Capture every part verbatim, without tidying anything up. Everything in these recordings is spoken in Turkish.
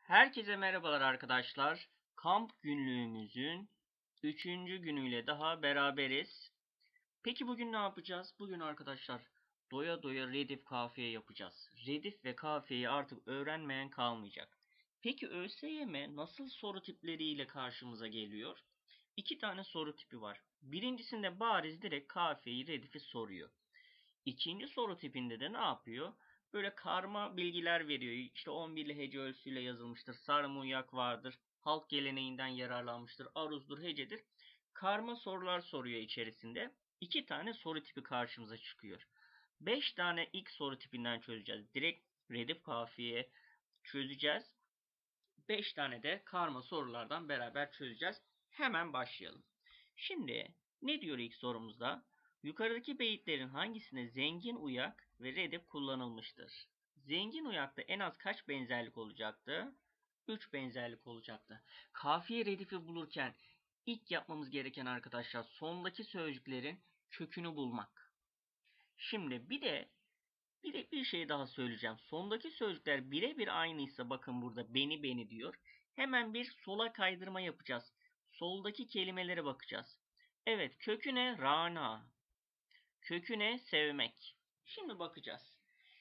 Herkese merhabalar arkadaşlar. Kamp günlüğümüzün üçüncü günüyle daha beraberiz. Peki bugün ne yapacağız? Bugün arkadaşlar doya doya redif kafiye yapacağız. Redif ve kafiyeyi artık öğrenmeyen kalmayacak. Peki ÖSYM nasıl soru tipleriyle karşımıza geliyor? İki tane soru tipi var. Birincisinde bariz direkt kafiyeyi, redifi soruyor. İkinci soru tipinde de ne yapıyor? Böyle karma bilgiler veriyor. İşte on birli hece ölçüsüyle yazılmıştır. Sarımıyak vardır. Halk geleneğinden yararlanmıştır. Aruzdur, hecedir. Karma sorular soruyor içerisinde. İki tane soru tipi karşımıza çıkıyor. Beş tane ilk soru tipinden çözeceğiz. Direkt redif kafiye çözeceğiz. Beş tane de karma sorulardan beraber çözeceğiz. Hemen başlayalım. Şimdi ne diyor ilk sorumuzda? Yukarıdaki beyitlerin hangisinde zengin uyak ve redif kullanılmıştır? Zengin uyakta en az kaç benzerlik olacaktı? üç benzerlik olacaktı. Kafiye redifi bulurken ilk yapmamız gereken arkadaşlar sondaki sözcüklerin kökünü bulmak. Şimdi bir de bir de bir şey daha söyleyeceğim. Sondaki sözcükler birebir aynıysa bakın burada beni beni diyor. Hemen bir sola kaydırma yapacağız. Soldaki kelimelere bakacağız. Evet, köküne rana, köküne sevmek. Şimdi bakacağız.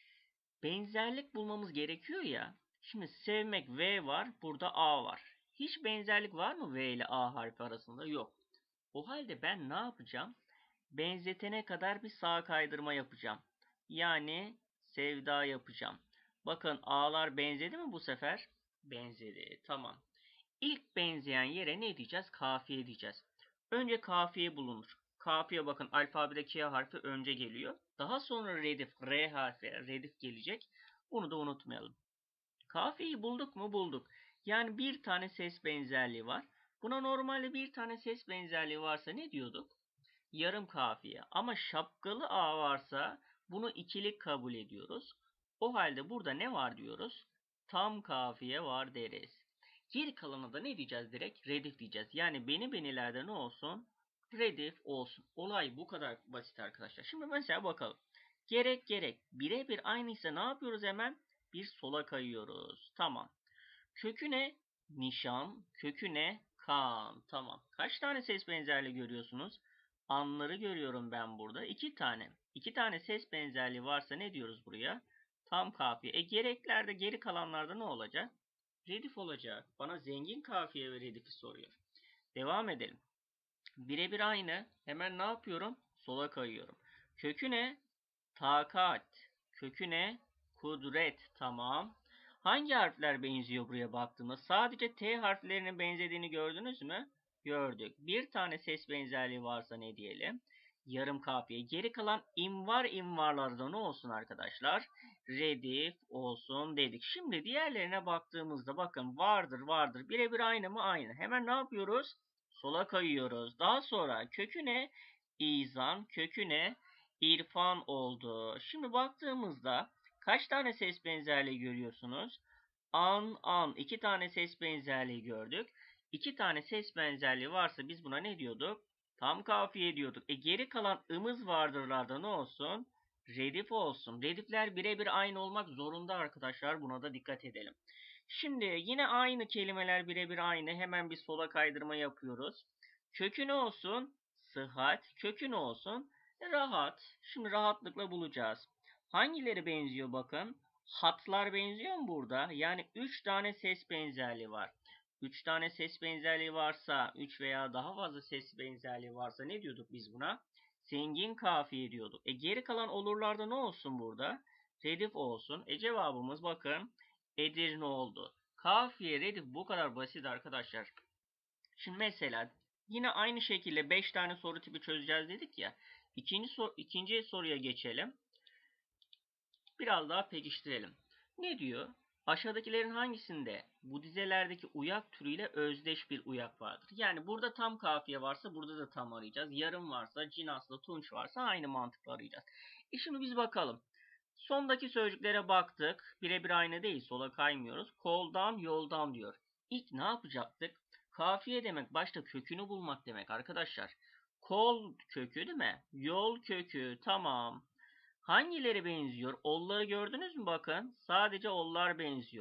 Benzerlik bulmamız gerekiyor ya. Şimdi sevmek V var, burada A var. Hiç benzerlik var mı V ile A harfi arasında? Yok. O halde ben ne yapacağım? Benzetene kadar bir sağ kaydırma yapacağım. Yani sevda yapacağım. Bakın A'lar benzedi mi bu sefer? Benzedi. Tamam. İlk benzeyen yere ne diyeceğiz? Kafiye diyeceğiz. Önce kafiye bulunur. Kafiye bakın alfabede K harfi önce geliyor. Daha sonra redif, R harfi, redif gelecek. Bunu da unutmayalım. Kafiyeyi bulduk mu? Bulduk. Yani bir tane ses benzerliği var. Buna normalde bir tane ses benzerliği varsa ne diyorduk? Yarım kafiye. Ama şapkalı A varsa bunu ikilik kabul ediyoruz. O halde burada ne var diyoruz? Tam kafiye var deriz. Geri kalanı da ne diyeceğiz direkt? Redif diyeceğiz. Yani beni benilerde ne olsun? Redif olsun. Olay bu kadar basit arkadaşlar. Şimdi mesela bakalım. Gerek gerek. Birebir aynıysa ne yapıyoruz hemen? Bir sola kayıyoruz. Tamam. Kökü ne? Nişan. Kökü ne? Kan. Tamam. Kaç tane ses benzerliği görüyorsunuz? Anları görüyorum ben burada. İki tane. İki tane ses benzerliği varsa ne diyoruz buraya? Tam kafiye. E gereklerde geri kalanlarda ne olacak? Redif olacak. Bana zengin kafiye ve redifi soruyor. Devam edelim. Birebir aynı. Hemen ne yapıyorum? Sola kayıyorum. Kökü ne? Takat. Kökü ne? Kudret. Tamam. Hangi harfler benziyor buraya baktığımda? Sadece T harflerinin benzediğini gördünüz mü? Gördük. Bir tane ses benzerliği varsa ne diyelim? Yarım kafiye. Geri kalan imvar imvarlarda ne olsun arkadaşlar? Redif olsun dedik. Şimdi diğerlerine baktığımızda bakın vardır vardır. Birebir aynı mı? Aynı. Hemen ne yapıyoruz? Sola kayıyoruz. Daha sonra kökü ne? İzan. Kökü ne? İrfan oldu. Şimdi baktığımızda kaç tane ses benzerliği görüyorsunuz? An, an. İki tane ses benzerliği gördük. İki tane ses benzerliği varsa biz buna ne diyorduk? Tam kafiye diyorduk. E geri kalan ımız vardırlarda ne olsun? Redif olsun. Redifler birebir aynı olmak zorunda arkadaşlar. Buna da dikkat edelim. Şimdi yine aynı kelimeler birebir aynı. Hemen bir sola kaydırma yapıyoruz. Kökü ne olsun? Sıhhat. Kökü ne olsun? Rahat. Şimdi rahatlıkla bulacağız. Hangileri benziyor bakın. Hatlar benziyor mu burada? Yani üç tane ses benzerliği var. üç tane ses benzerliği varsa, üç veya daha fazla ses benzerliği varsa ne diyorduk biz buna? Zengin kafiye diyorduk. E geri kalan olurlarda ne olsun burada? Redif olsun. E cevabımız bakın Edirne oldu. Kafiye, redif bu kadar basit arkadaşlar. Şimdi mesela yine aynı şekilde beş tane soru tipi çözeceğiz dedik ya. İkinci, sor ikinci soruya geçelim. Biraz daha pekiştirelim. Ne diyor? Aşağıdakilerin hangisinde bu dizelerdeki uyak türüyle özdeş bir uyak vardır? Yani burada tam kafiye varsa burada da tam arayacağız. Yarım varsa, cinaslı, tunç varsa aynı mantıkla arayacağız. E şimdi biz bakalım. Sondaki sözcüklere baktık. Birebir aynı değil. Sola kaymıyoruz. Koldan, yoldan diyor. İlk ne yapacaktık? Kafiye demek başta kökünü bulmak demek arkadaşlar. Kol kökü değil mi? Yol kökü. Tamam. Hangileri benziyor? Olları gördünüz mü bakın? Sadece ollar benziyor.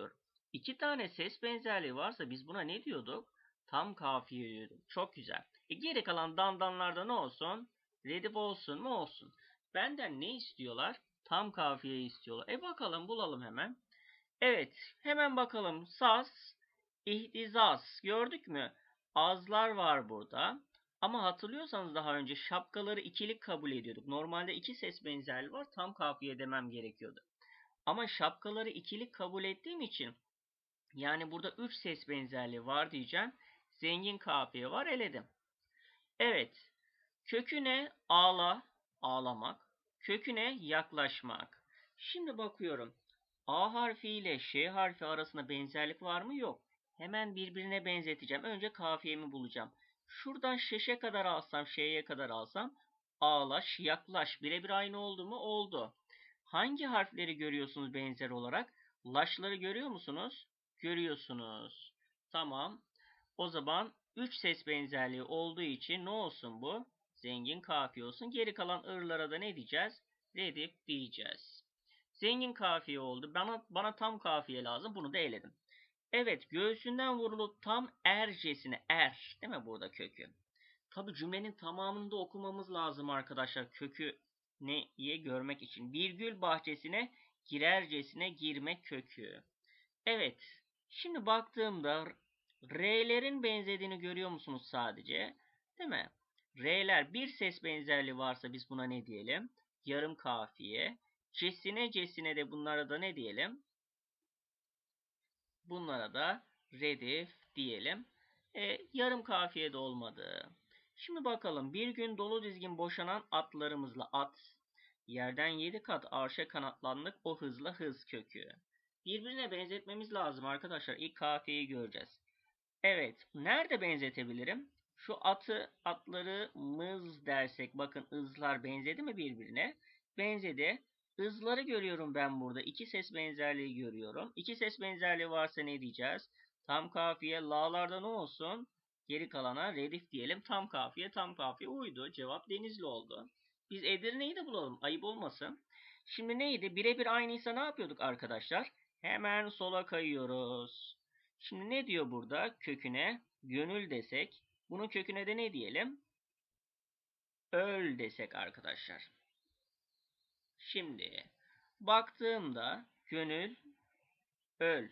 İki tane ses benzerliği varsa biz buna ne diyorduk? Tam kafiye diyorduk. Çok güzel. E geri kalan dandanlarda ne olsun? Redif olsun mu olsun. Benden ne istiyorlar? Tam kafiye istiyorlar. E bakalım bulalım hemen. Evet hemen bakalım. Saz, ihtizaz. Gördük mü? Azlar var burada. Ama hatırlıyorsanız daha önce şapkaları ikilik kabul ediyorduk. Normalde iki ses benzerliği var. Tam kafiye demem gerekiyordu. Ama şapkaları ikilik kabul ettiğim için yani burada üç ses benzerliği var diyeceğim. Zengin kafiye var eledim. Evet. Köküne ağla, ağlamak. Köküne yaklaşmak. Şimdi bakıyorum. A harfi ile Ş harfi arasında benzerlik var mı? Yok. Hemen birbirine benzeteceğim. Önce kafiyemi bulacağım. Şuradan şeşe kadar alsam, şeye kadar alsam ağlaş, yaklaş. Birebir aynı oldu mu? Oldu. Hangi harfleri görüyorsunuz benzer olarak? Laşları görüyor musunuz? Görüyorsunuz. Tamam. O zaman üç ses benzerliği olduğu için ne olsun bu? Zengin kafiye olsun. Geri kalan ırlara da ne diyeceğiz? Redif diyeceğiz. Zengin kafiye oldu. Bana, bana tam kafiye lazım. Bunu da eledim. Evet, göğsünden vurulup tam ercesine er. Değil mi burada kökü? Tabi cümlenin tamamını da okumamız lazım arkadaşlar. Kökü neyi görmek için. Virgül bahçesine girercesine girmek kökü. Evet. Şimdi baktığımda R'lerin benzediğini görüyor musunuz sadece? Değil mi? R'ler bir ses benzerliği varsa biz buna ne diyelim? Yarım kafiye. C'sine C'sine de bunlara da ne diyelim? Bunlara da redif diyelim. E, yarım kafiye de olmadı. Şimdi bakalım. Bir gün dolu dizgin boşanan atlarımızla at. Yerden yedi kat arşa kanatlandık o hızla hız kökü. Birbirine benzetmemiz lazım arkadaşlar. İlk kafiyeyi göreceğiz. Evet. Nerede benzetebilirim? Şu atı, atları mız dersek. Bakın ızlar benzedi mi birbirine? Benzedi. Izları görüyorum ben burada. İki ses benzerliği görüyorum. İki ses benzerliği varsa ne diyeceğiz? Tam kafiye la'larda ne olsun? Geri kalana redif diyelim. Tam kafiye tam kafiye uydu. Cevap Denizli oldu. Biz Edirne'yi de bulalım. Ayıp olmasın. Şimdi neydi? Birebir aynıysa ne yapıyorduk arkadaşlar? Hemen sola kayıyoruz. Şimdi ne diyor burada? Köküne gönül desek. Bunun köküne de ne diyelim? Öl desek arkadaşlar. Şimdi baktığımda gönül öl.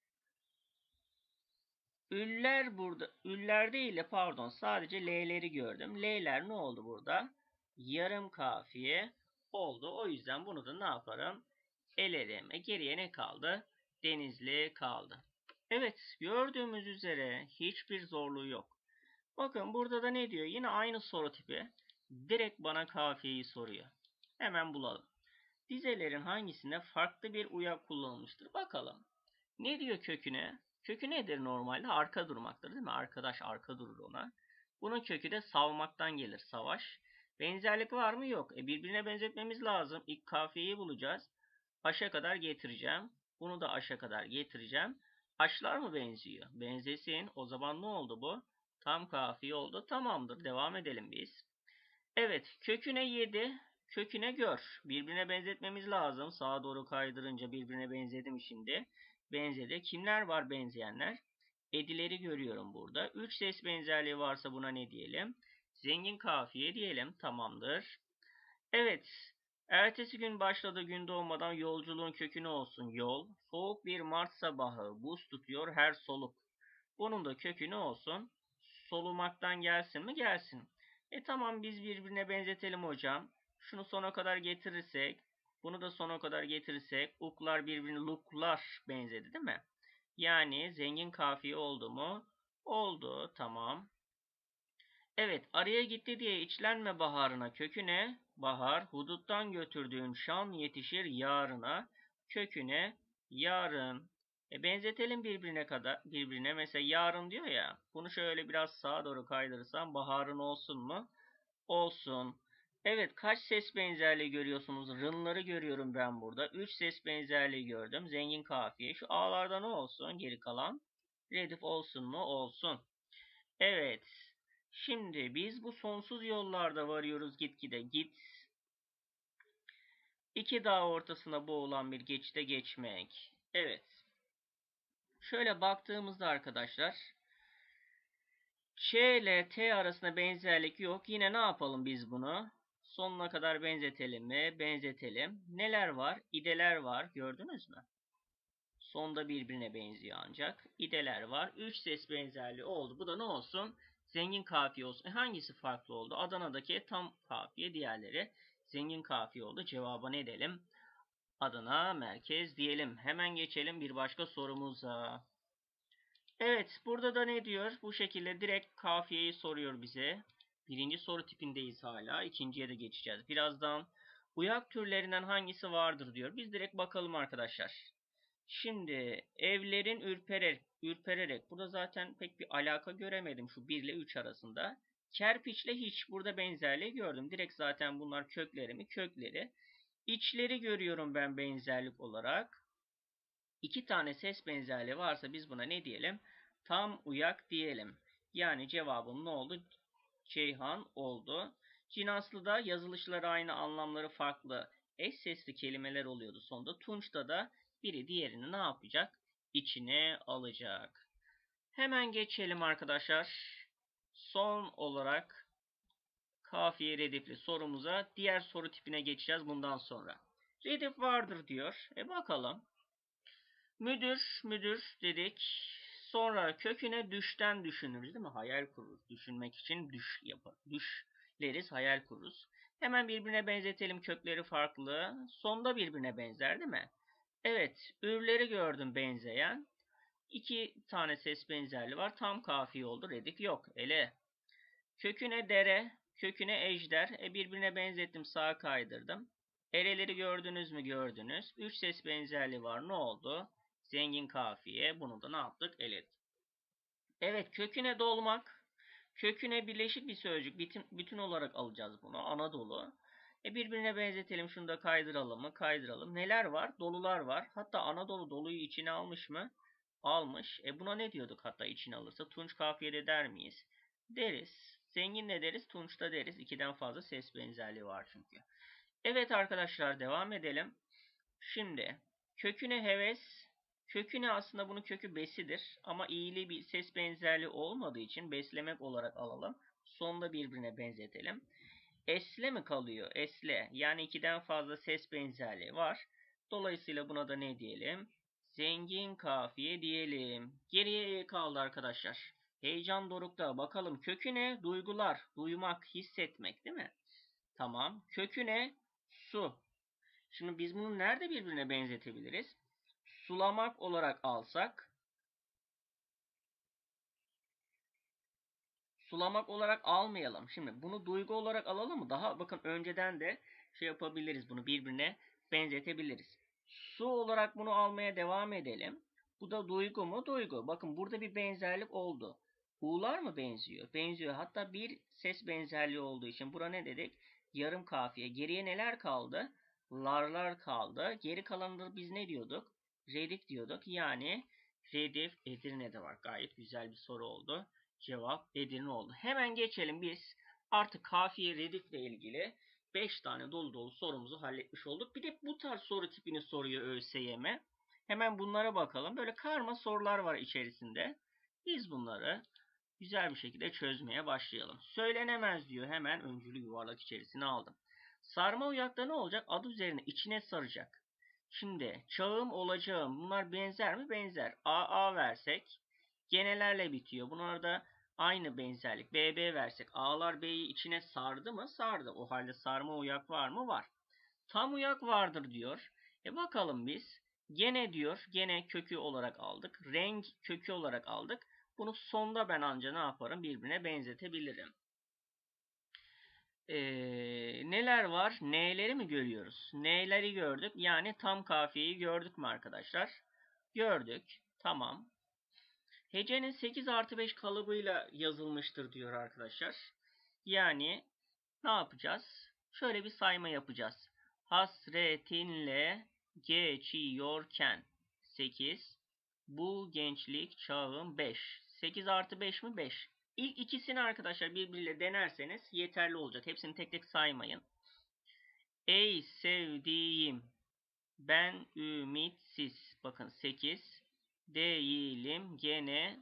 Üller burada. Üller değil de pardon sadece L'leri gördüm. L'ler ne oldu burada? Yarım kafiye oldu. O yüzden bunu da ne yaparım? Eledim. E geriye ne kaldı? Denizli kaldı. Evet gördüğümüz üzere hiçbir zorluğu yok. Bakın burada da ne diyor? Yine aynı soru tipi. Direkt bana kafiyeyi soruyor. Hemen bulalım. Dizelerin hangisinde farklı bir uyak kullanılmıştır? Bakalım. Ne diyor köküne? Kökü nedir normalde? Arka durmaktır değil mi? Arkadaş arka durur ona. Bunun kökü de savmaktan gelir. Savaş. Benzerlik var mı? Yok. E birbirine benzetmemiz lazım. İlk kafiyeyi bulacağız. Aşa kadar getireceğim. Bunu da aşa kadar getireceğim. Aşlar mı benziyor? Benzesin. O zaman ne oldu bu? Tam kafiye oldu. Tamamdır. Devam edelim biz. Evet. Köküne yedi. Köküne gör. Birbirine benzetmemiz lazım. Sağa doğru kaydırınca birbirine benzedim şimdi. Benzedi. Kimler var benzeyenler? Edileri görüyorum burada. Üç ses benzerliği varsa buna ne diyelim? Zengin kafiye diyelim. Tamamdır. Evet. Ertesi gün başladı gün doğmadan yolculuğun kökü olsun? Yol. Soğuk bir Mart sabahı. Buz tutuyor her soluk. Bunun da kökü olsun? Solumaktan gelsin mi? Gelsin. E tamam biz birbirine benzetelim hocam. Şunu sona kadar getirirsek, bunu da sona kadar getirirsek, uklar birbirine luklar benzedi değil mi? Yani zengin kafiye oldu mu? Oldu. Tamam. Evet, araya gitti diye içlenme baharına. Köküne bahar, huduttan götürdüğün şan yetişir yarına. Köküne yarın. E benzetelim birbirine kadar birbirine. Mesela yarın diyor ya. Bunu şöyle biraz sağa doğru kaydırırsam baharın olsun mu? Olsun. Evet, kaç ses benzerliği görüyorsunuz? Rınları görüyorum ben burada. Üç ses benzerliği gördüm. Zengin kafiye. Şu A'larda ne olsun? Geri kalan. Redif olsun mu? Olsun. Evet. Şimdi biz bu sonsuz yollarda varıyoruz gitgide. Git. İki dağ ortasına boğulan bir geçide geçmek. Evet. Şöyle baktığımızda arkadaşlar Ç ile T arasında benzerlik yok. Yine ne yapalım biz bunu? Sonuna kadar benzetelim mi? Benzetelim. Neler var? İdeler var. Gördünüz mü? Sonda birbirine benziyor ancak. İdeler var. Üç ses benzerliği oldu. Bu da ne olsun? Zengin kafiye olsun. E hangisi farklı oldu? Adana'daki tam kafiye, diğerleri zengin kafiye oldu. Cevaba ne edelim? Adana merkez diyelim. Hemen geçelim bir başka sorumuza. Evet, burada da ne diyor? Bu şekilde direkt kafiyeyi soruyor bize. Birinci soru tipindeyiz hala. İkinciye de geçeceğiz. Birazdan uyak türlerinden hangisi vardır diyor. Biz direkt bakalım arkadaşlar. Şimdi evlerin ürpererek, ürpererek. Burada zaten pek bir alaka göremedim şu bir ile üç arasında. Kerpiçle hiç burada benzerliği gördüm. Direkt zaten bunlar kökleri mi? Kökleri. İçleri görüyorum ben benzerlik olarak. İki tane ses benzerliği varsa biz buna ne diyelim? Tam uyak diyelim. Yani cevabım ne oldu? Ceyhan oldu. Cinaslı'da yazılışları aynı, anlamları farklı eş sesli kelimeler oluyordu sonunda. Tunç'ta da biri diğerini ne yapacak? İçine alacak. Hemen geçelim arkadaşlar. Son olarak kafiye redifli sorumuza, diğer soru tipine geçeceğiz bundan sonra. Redif vardır diyor. E bakalım. Müdür, müdür dedik. Sonra köküne düşten düşünürüz değil mi? Hayal kururuz. Düşünmek için düş yapar. Düşleriz, hayal kururuz. Hemen birbirine benzetelim. Kökleri farklı. Sonda birbirine benzer değil mi? Evet, ürleri gördüm benzeyen. İki tane ses benzerliği var. Tam kafiye oldu. Redif yok. Ele. Köküne dere, köküne ejder. E birbirine benzettim, sağa kaydırdım. Ereleri gördünüz mü? Gördünüz. Üç ses benzerliği var. Ne oldu? Zengin kafiye. Bunu da ne yaptık? Eledik. Evet, köküne dolmak. Köküne birleşik bir sözcük. Bütün, bütün olarak alacağız bunu. Anadolu. E birbirine benzetelim. Şunu da kaydıralım mı? Kaydıralım. Neler var? Dolular var. Hatta Anadolu doluyu içine almış mı? Almış. E buna ne diyorduk hatta içine alırsa? Tunç kafiyede der miyiz? Deriz. Zengin de deriz. Tunç da deriz. İkiden fazla ses benzerliği var çünkü. Evet arkadaşlar, devam edelim. Şimdi köküne heves. Köküne aslında bunun kökü besidir. Ama iyili bir ses benzerliği olmadığı için beslemek olarak alalım. Sonda birbirine benzetelim. Esle mi kalıyor? Esle. Yani ikiden fazla ses benzerliği var. Dolayısıyla buna da ne diyelim? Zengin kafiye diyelim. Geriye kaldı arkadaşlar. Heyecan dorukta. Bakalım kökü ne? Duygular. Duymak, hissetmek değil mi? Tamam. Kökü ne? Su. Şimdi biz bunu nerede birbirine benzetebiliriz? Sulamak olarak alsak, sulamak olarak almayalım. Şimdi bunu duygu olarak alalım mı? Daha bakın önceden de şey yapabiliriz. Bunu birbirine benzetebiliriz. Su olarak bunu almaya devam edelim. Bu da duygu mu? Duygu. Bakın burada bir benzerlik oldu. U'lar mı benziyor? Benziyor. Hatta bir ses benzerliği olduğu için bura ne dedik? Yarım kafiye. Geriye neler kaldı? Larlar kaldı. Geri kalanında biz ne diyorduk? Redif diyorduk. Yani Redif Edirne'de var. Gayet güzel bir soru oldu. Cevap Edirne oldu. Hemen geçelim biz. Artık kafiye redif ile ilgili beş tane dolu dolu sorumuzu halletmiş olduk. Bir de bu tarz soru tipini soruyor ÖSYM. Hemen bunlara bakalım. Böyle karma sorular var içerisinde. Biz bunları güzel bir şekilde çözmeye başlayalım. Söylenemez diyor. Hemen öncülü yuvarlak içerisine aldım. Sarma uyakta ne olacak? Adı üzerine içine saracak. Şimdi çağım olacağım. Bunlar benzer mi? Benzer. A A versek genelerle bitiyor. Bunlarda aynı benzerlik. B B versek A'lar B'yi içine sardı mı? Sardı. O halde sarma uyak var mı? Var. Tam uyak vardır diyor. E bakalım biz. Gene diyor. Gene kökü olarak aldık. Renk kökü olarak aldık. Bunu sonda ben anca ne yaparım? Birbirine benzetebilirim. Ee, neler var? N'leri mi görüyoruz? N'leri gördük. Yani tam kafiyeyi gördük mü arkadaşlar? Gördük. Tamam. Hecenin sekiz artı beş kalıbıyla yazılmıştır diyor arkadaşlar. Yani ne yapacağız? Şöyle bir sayma yapacağız. Hasretinle geçiyorken sekiz. Bu gençlik çağım beş. sekiz artı beş mi? beş. İlk ikisini arkadaşlar birbiriyle denerseniz yeterli olacak. Hepsini tek tek saymayın. Ey sevdiğim, ben ümitsiz. Bakın sekiz. Değilim. Gene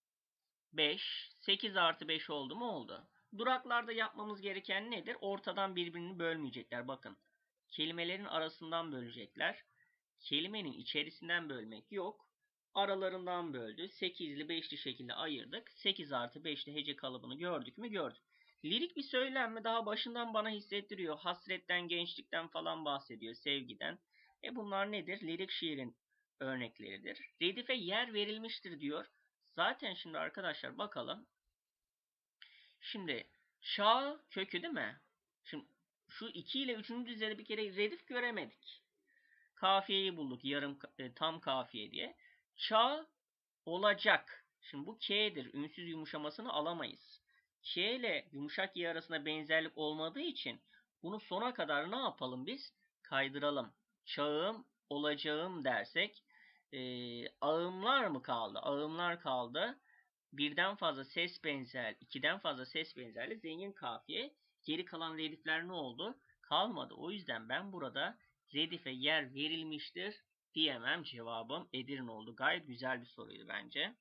beş. sekiz artı beş oldu mu? Oldu. Duraklarda yapmamız gereken nedir? Ortadan birbirini bölmeyecekler. Bakın. Kelimelerin arasından bölecekler. Kelimenin içerisinden bölmek yok. Aralarından böldü. sekizli beşli şekilde ayırdık. sekiz artı beşli hece kalıbını gördük mü? Gördük. Lirik bir söylem mi? Daha başından bana hissettiriyor. Hasretten, gençlikten falan bahsediyor. Sevgiden. E bunlar nedir? Lirik şiirin örnekleridir. Redife yer verilmiştir diyor. Zaten şimdi arkadaşlar bakalım. Şimdi şa kökü değil mi? Şimdi şu iki ile üçüncü dizede bir kere redif göremedik. Kafiyeyi bulduk. Yarım e, tam kafiye diye. Ça olacak. Şimdi bu K'dir. Ünsüz yumuşamasını alamayız. K ile yumuşak Y arasında benzerlik olmadığı için bunu sona kadar ne yapalım biz? Kaydıralım. Çağım, olacağım dersek e, ağımlar mı kaldı? Ağımlar kaldı. Birden fazla ses benzer, ikiden fazla ses benzerli zengin kafiye. Geri kalan redifler ne oldu? Kalmadı. O yüzden ben burada redife yer verilmiştir diyemem. Cevabım Edirne oldu. Gayet güzel bir soruydu bence.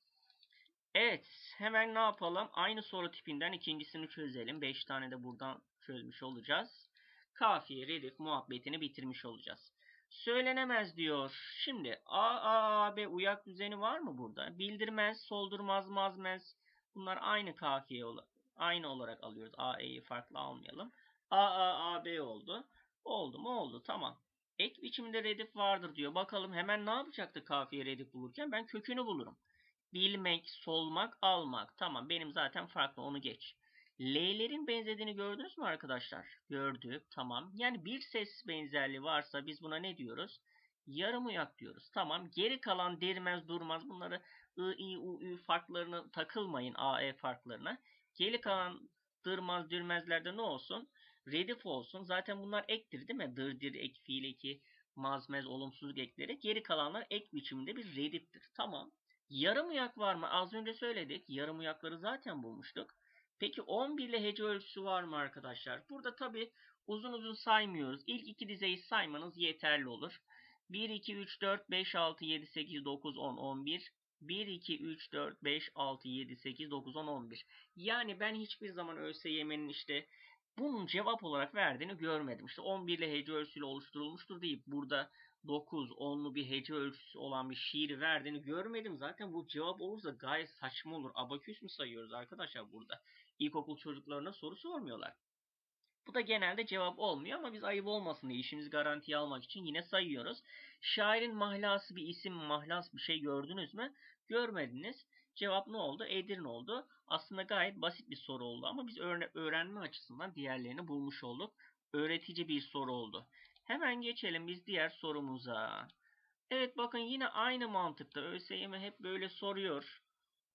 Evet, hemen ne yapalım? Aynı soru tipinden ikincisini çözelim. beş tane de buradan çözmüş olacağız. Kafiye, redif muhabbetini bitirmiş olacağız. Söylenemez diyor. Şimdi A, A, A, B uyak düzeni var mı burada? Bildirmez, soldurmaz, mazmez. Bunlar aynı kafiye aynı olarak alıyoruz. A, E'yi farklı almayalım. A, A, A, B oldu. Oldu mu? Oldu. Tamam. Ek biçimde redif vardır diyor. Bakalım hemen ne yapacaktı kafiye redif bulurken? Ben kökünü bulurum. Bilmek, solmak, almak. Tamam benim zaten farklı onu geç. L'lerin benzediğini gördünüz mü arkadaşlar? Gördük. Tamam. Yani bir ses benzerliği varsa biz buna ne diyoruz? Yarım uyak diyoruz. Tamam. Geri kalan dermez, durmaz. Bunları I, I, U, Ü farklarına takılmayın. A, E farklarına. Geri kalan dırmaz, dürmezlerde ne olsun? Redif olsun. Zaten bunlar ektir değil mi? Dır, dir, ek, fiil eki, mazmez, olumsuzluk ekleri. Geri kalanlar ek biçiminde bir rediftir. Tamam. Yarım uyak var mı? Az önce söyledik. Yarım uyakları zaten bulmuştuk. Peki on bir ile hece ölçüsü var mı arkadaşlar? Burada tabi uzun uzun saymıyoruz. İlk iki dizeyi saymanız yeterli olur. bir, iki, üç, dört, beş, altı, yedi, sekiz, dokuz, on, on bir. bir, iki, üç, dört, beş, altı, yedi, sekiz, dokuz, on, on bir. Yani ben hiçbir zaman ÖSYM'nin işte bunun cevap olarak verdiğini görmedim. İşte on bir ile hece ölçüsüyle oluşturulmuştur deyip burada dokuz, onlu bir hece ölçüsü olan bir şiiri verdiğini görmedim. Zaten bu cevap olursa gayet saçma olur. Abaküs mü sayıyoruz arkadaşlar burada? İlkokul çocuklarına soru sormuyorlar. Bu da genelde cevap olmuyor ama biz ayıp olmasın diye işimizi garantiye almak için yine sayıyoruz. Şairin mahlası bir isim, mahlas bir şey gördünüz mü? Görmediniz. Cevap ne oldu? Edirne oldu. Aslında gayet basit bir soru oldu ama biz öğrenme açısından diğerlerini bulmuş olduk. Öğretici bir soru oldu. Hemen geçelim biz diğer sorumuza. Evet bakın yine aynı mantıkta ÖSYM hep böyle soruyor.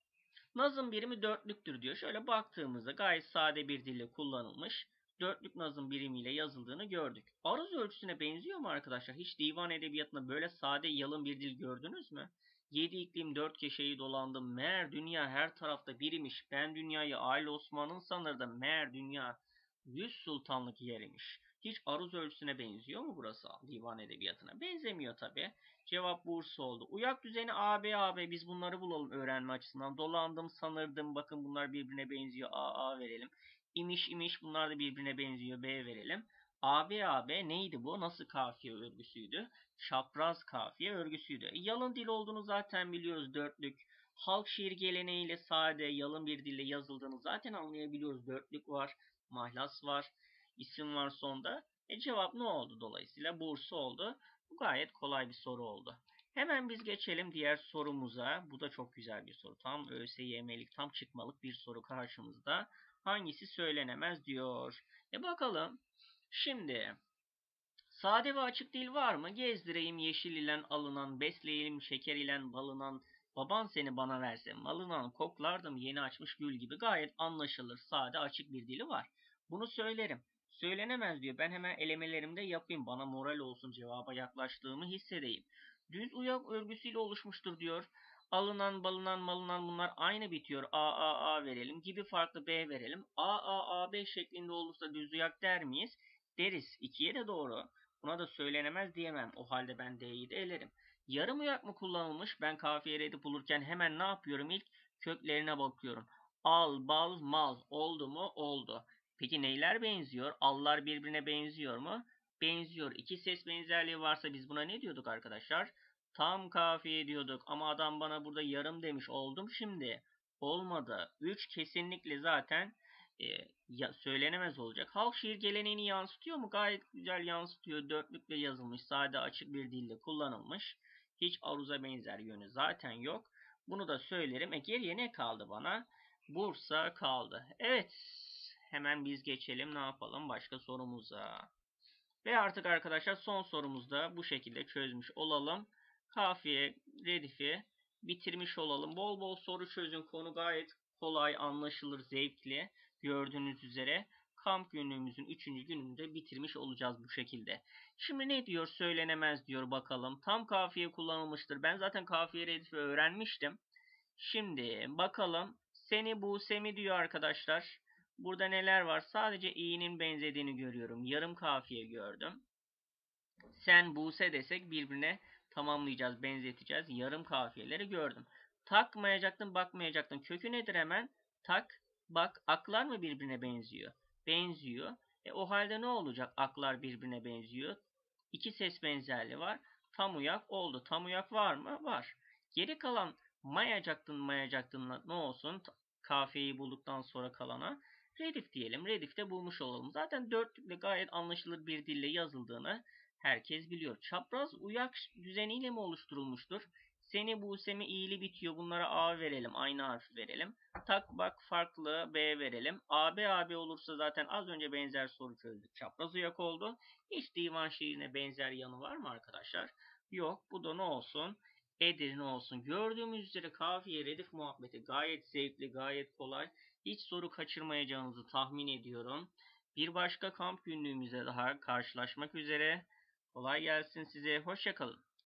Nazım birimi dörtlüktür diyor. Şöyle baktığımızda gayet sade bir dille kullanılmış. Dörtlük nazım birimiyle yazıldığını gördük. Aruz ölçüsüne benziyor mu arkadaşlar? Hiç divan edebiyatında böyle sade yalın bir dil gördünüz mü? Yedi iklim dört köşeyi dolandım. Meğer dünya her tarafta birimiş. Ben dünyayı Aile Osman'ın sanırdım. Meğer dünya yüz sultanlık yerimiş. Hiç aruz ölçüsüne benziyor mu burası divan edebiyatına? Benzemiyor tabi. Cevap Bursa oldu. Uyak düzeni A B A B biz bunları bulalım öğrenme açısından. Dolandım sanırdım bakın bunlar birbirine benziyor. A A verelim. İmiş imiş bunlar da birbirine benziyor. B verelim. A B A B neydi bu? Nasıl kafiye örgüsüydü? Çapraz kafiye örgüsüydü. Yalın dil olduğunu zaten biliyoruz dörtlük. Halk şiir geleneğiyle sade yalın bir dille yazıldığını zaten anlayabiliyoruz. Dörtlük var, mahlas var, isim var sonda. E cevap ne oldu dolayısıyla? Bursa oldu. Bu gayet kolay bir soru oldu. Hemen biz geçelim diğer sorumuza. Bu da çok güzel bir soru. Tam ÖSYM'lik, tam çıkmalık bir soru karşımızda. Hangisi söylenemez diyor. E bakalım. Şimdi sade ve açık dil var mı? Gezdireyim yeşil ile alınan, besleyelim şeker ile balınan, baban seni bana verse malından koklardım yeni açmış gül gibi gayet anlaşılır, sade açık bir dili var. Bunu söylerim. Söylenemez diyor. Ben hemen elemelerimde yapayım. Bana moral olsun cevaba yaklaştığımı hissedeyim. Düz uyak örgüsüyle oluşmuştur diyor. Alınan, balınan, malınan bunlar aynı bitiyor. A, A, A verelim. Gibi farklı B verelim. A, A, A, B şeklinde olursa düz uyak der miyiz? Deriz. ikiye de doğru. Buna da söylenemez diyemem. O halde ben D'yi de elerim. Yarım uyak mı kullanılmış? Ben kafiye redif bulurken hemen ne yapıyorum? İlk köklerine bakıyorum. Al, bal, mal. Oldu mu? Oldu. Peki neyler benziyor? Allar birbirine benziyor mu? Benziyor. İki ses benzerliği varsa biz buna ne diyorduk arkadaşlar? Tam kafiye diyorduk. Ama adam bana burada yarım demiş. Oldum şimdi. Olmadı. Üç kesinlikle zaten e, ya, söylenemez olacak. Halk şiir geleneğini yansıtıyor mu? Gayet güzel yansıtıyor. Dörtlükle yazılmış. Sade açık bir dilde kullanılmış. Hiç aruza benzer yönü zaten yok. Bunu da söylerim. E geriye ne kaldı bana? Bursa kaldı. Evet. Hemen biz geçelim. Ne yapalım? Başka sorumuza. Ve artık arkadaşlar son sorumuzda bu şekilde çözmüş olalım. Kafiye, redifi bitirmiş olalım. Bol bol soru çözün. Konu gayet kolay, anlaşılır, zevkli. Gördüğünüz üzere kamp günlüğümüzün üçüncü gününü de bitirmiş olacağız bu şekilde. Şimdi ne diyor? Söylenemez diyor bakalım. Tam kafiye kullanılmıştır. Ben zaten kafiye redifi öğrenmiştim. Şimdi bakalım. Seni Buse mi diyor arkadaşlar. Burada neler var? Sadece i'nin benzediğini görüyorum. Yarım kafiye gördüm. Sen Buse desek birbirine tamamlayacağız, benzeteceğiz. Yarım kafiyeleri gördüm. Takmayacaktın, bakmayacaktın. Kökü nedir hemen? Tak, bak. Aklar mı birbirine benziyor? Benziyor. E o halde ne olacak? Aklar birbirine benziyor. İki ses benzerliği var. Tam uyak oldu. Tam uyak var mı? Var. Geri kalan mayacaktın, mayacaktın ne olsun? Kafiyeyi bulduktan sonra kalana redif diyelim. Redif de bulmuş olalım. Zaten dörtlükle gayet anlaşılır bir dille yazıldığını herkes biliyor. Çapraz uyak düzeniyle mi oluşturulmuştur? Seni, Buse'mi, i'li bitiyor. Bunlara a verelim. Aynı harf verelim. Tak, bak, farklı b verelim. AB AB olursa zaten az önce benzer soru çözdük. Çapraz uyak oldu. Hiç divan şiirine benzer yanı var mı arkadaşlar? Yok. Bu da ne olsun? Edirne olsun. Gördüğümüz üzere kafiye redif muhabbeti gayet zevkli, gayet kolay. Hiç soru kaçırmayacağınızı tahmin ediyorum. Bir başka kamp günlüğümüze daha karşılaşmak üzere. Kolay gelsin size. Hoşça kalın.